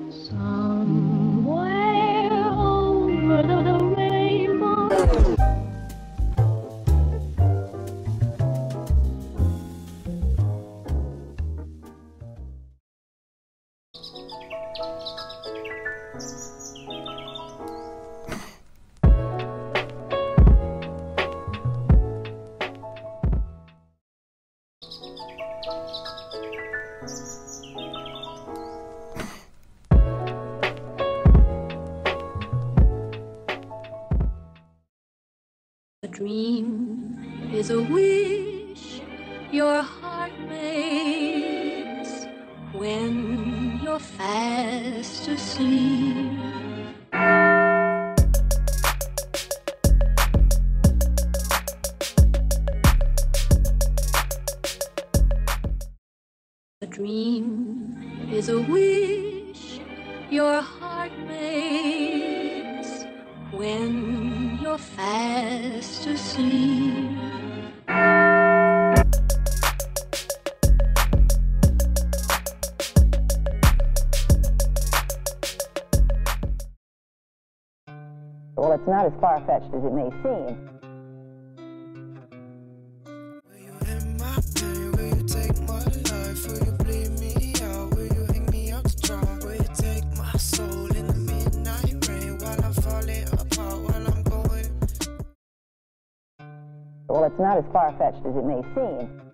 Somewhere over the rainbow. A dream is a wish your heart makes when you're fast asleep. A dream is a wish your heart makes when you're fast asleep. Well, it's not as far-fetched as it may seem. Will you end my pain? Will you take my life? Will you bleed me out? Will you hang me out to dry? Will you take my soul in the midnight rain while I'm falling apart, while I'm going? Well, it's not as far-fetched as it may seem.